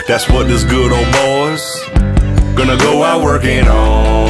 That's what this good old boy's gonna go out working on.